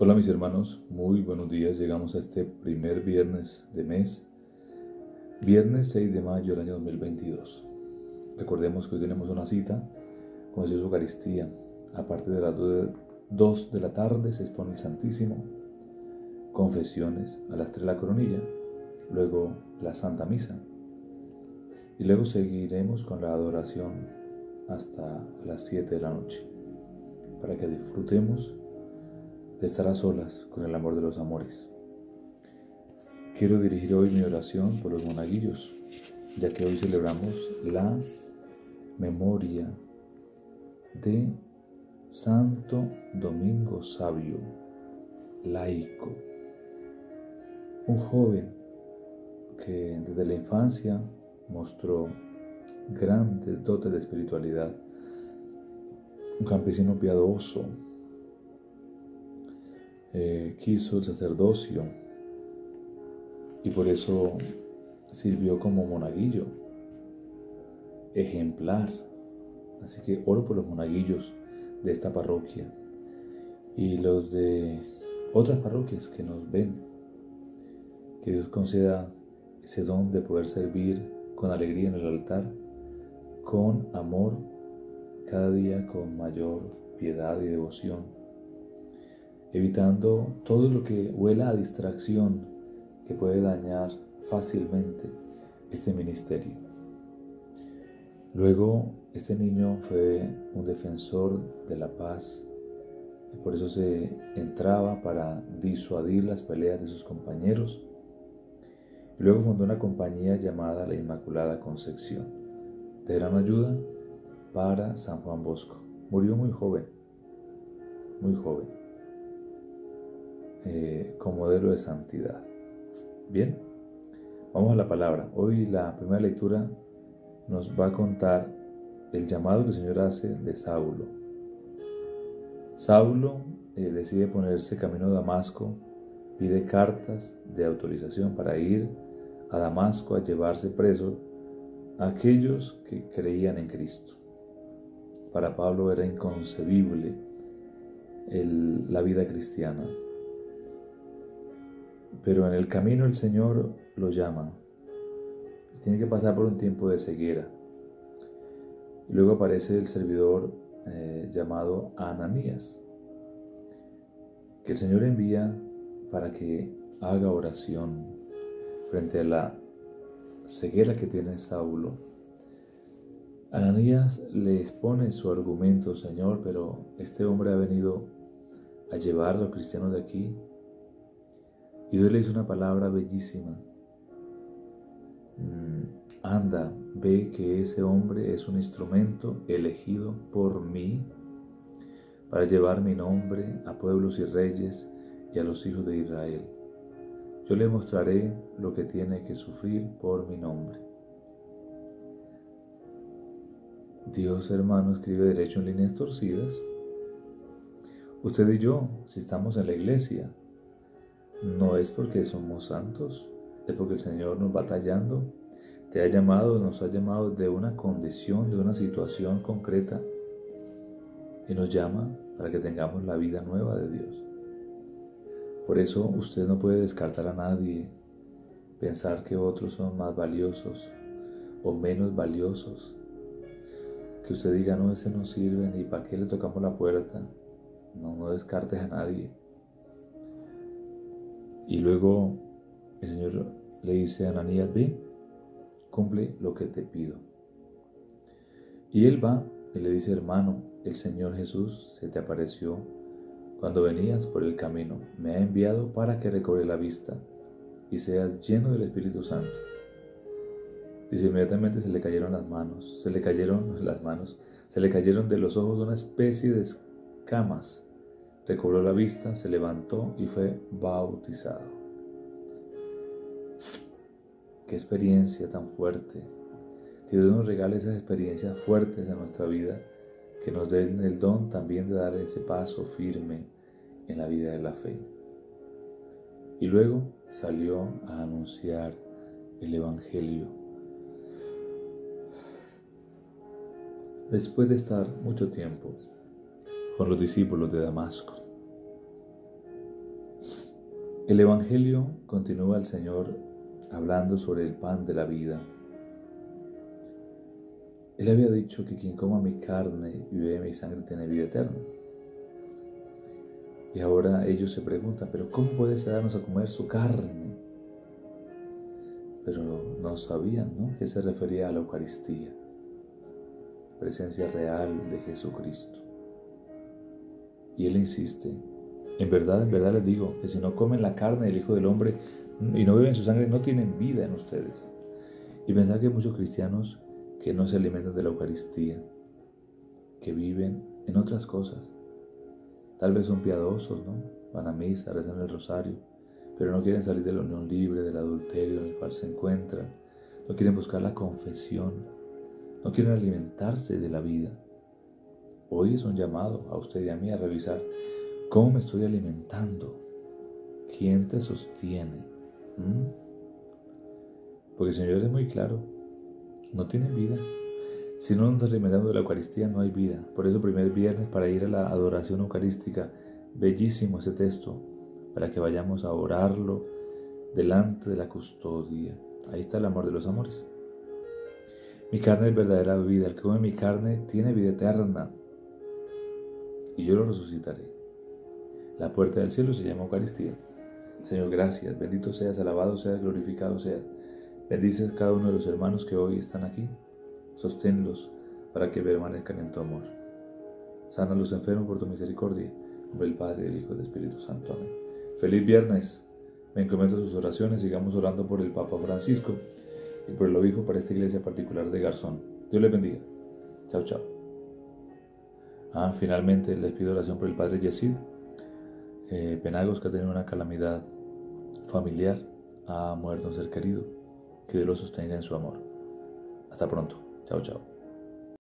Hola mis hermanos, muy buenos días. Llegamos a este primer viernes de mes, viernes 6 de mayo del año 2022. Recordemos que hoy tenemos una cita con Jesús Eucaristía. A partir de las 2 de la tarde se expone el Santísimo, confesiones a las 3 la coronilla, luego la Santa Misa y luego seguiremos con la adoración hasta las 7 de la noche para que disfrutemos de estar a solas con el amor de los amores. Quiero dirigir hoy mi oración por los monaguillos, ya que hoy celebramos la memoria de Santo Domingo Sabio, laico, un joven que desde la infancia mostró grandes dotes de espiritualidad, un campesino piadoso, quiso el sacerdocio y por eso sirvió como monaguillo ejemplar. Así que oro por los monaguillos de esta parroquia y los de otras parroquias que nos ven, que Dios conceda ese don de poder servir con alegría en el altar, con amor, cada día con mayor piedad y devoción, evitando todo lo que huela a distracción que puede dañar fácilmente este ministerio. Luego, este niño fue un defensor de la paz, y por eso se entraba para disuadir las peleas de sus compañeros. Y luego fundó una compañía llamada La Inmaculada Concepción, de gran ayuda para San Juan Bosco. Murió muy joven, con modelo de santidad. Bien, vamos a la palabra. Hoy la primera lectura nos va a contar el llamado que el Señor hace de Saulo. Saulo decide ponerse camino a Damasco, pide cartas de autorización para ir a Damasco a llevarse preso a aquellos que creían en Cristo. Para Pablo era inconcebible la vida cristiana, pero en el camino el Señor lo llama. Tiene que pasar por un tiempo de ceguera. Y luego aparece el servidor llamado Ananías, que el Señor envía para que haga oración frente a la ceguera que tiene Saulo. Ananías le expone su argumento: Señor, pero este hombre ha venido a llevar a los cristianos de aquí. Y Dios le dice una palabra bellísima: anda, ve que ese hombre es un instrumento elegido por mí para llevar mi nombre a pueblos y reyes y a los hijos de Israel. Yo le mostraré lo que tiene que sufrir por mi nombre. Dios, hermano, escribe derecho en líneas torcidas. Usted y yo, si estamos en la iglesia, no es porque somos santos, es porque el Señor nos va tallando. Te ha llamado, nos ha llamado de una condición, de una situación concreta, y nos llama para que tengamos la vida nueva de Dios. Por eso usted no puede descartar a nadie, pensar que otros son más valiosos o menos valiosos, que usted diga: no, ese no sirve, ni para qué le tocamos la puerta. No descartes a nadie. Y luego el Señor le dice a Ananías: ve, cumple lo que te pido. Y él va y le dice: hermano, el Señor Jesús se te apareció cuando venías por el camino. Me ha enviado para que recobre la vista y seas lleno del Espíritu Santo. Dice: inmediatamente se le cayeron de los ojos una especie de escamas. Recobró la vista, se levantó y fue bautizado. Qué experiencia tan fuerte. Que Dios nos regale esas experiencias fuertes en nuestra vida, que nos den el don también de dar ese paso firme en la vida de la fe. Y luego salió a anunciar el Evangelio. Después de estar mucho tiempo con los discípulos de Damasco, El Evangelio continúa el Señor hablando sobre el pan de la vida. Él había dicho que quien coma mi carne y bebe mi sangre tiene vida eterna. Y ahora ellos se preguntan, ¿pero cómo puede darnos a comer su carne? Pero no sabían, ¿no?, que se refería a la Eucaristía, presencia real de Jesucristo. Y Él insiste, en verdad les digo, que si no comen la carne del Hijo del Hombre y no beben su sangre, no tienen vida en ustedes. Y pensar que hay muchos cristianos que no se alimentan de la Eucaristía, que viven en otras cosas. Tal vez son piadosos, ¿no? Van a misa, rezan el rosario, pero no quieren salir de la unión libre, del adulterio en el cual se encuentran. No quieren buscar la confesión, no quieren alimentarse de la vida. Hoy es un llamado a usted y a mí a revisar cómo me estoy alimentando, quién te sostiene. Porque el Señor es muy claro, no tienen vida. Si no nos alimentamos de la Eucaristía, no hay vida. Por eso, primer viernes, para ir a la adoración eucarística, bellísimo ese texto, para que vayamos a orarlo delante de la custodia. Ahí está el amor de los amores. Mi carne es verdadera vida. El que come mi carne tiene vida eterna, y yo lo resucitaré. La puerta del cielo se llama Eucaristía. Señor, gracias. Bendito seas, alabado seas, glorificado seas. Bendices a cada uno de los hermanos que hoy están aquí. Sosténlos para que permanezcan en tu amor. Sana a los enfermos por tu misericordia. En nombre del Padre, del Hijo y del Espíritu Santo. Amén. Feliz viernes. Me encomiendo a sus oraciones. Sigamos orando por el Papa Francisco y por el obispo para esta iglesia particular de Garzón. Dios les bendiga. Chao, chao. Finalmente les pido oración por el Padre Yesid Penagos, que ha tenido una calamidad familiar. Ha muerto un ser querido. Que Dios lo sostenga en su amor. Hasta pronto. Chao, chao.